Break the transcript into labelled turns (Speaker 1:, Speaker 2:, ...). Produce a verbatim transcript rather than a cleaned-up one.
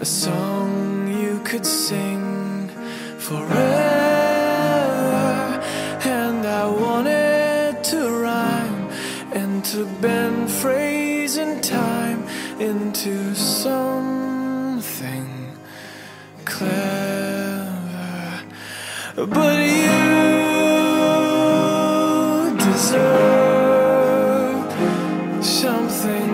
Speaker 1: song you could sing forever, and I wanted to rhyme and to bend phrase and time into something clever, but you deserve something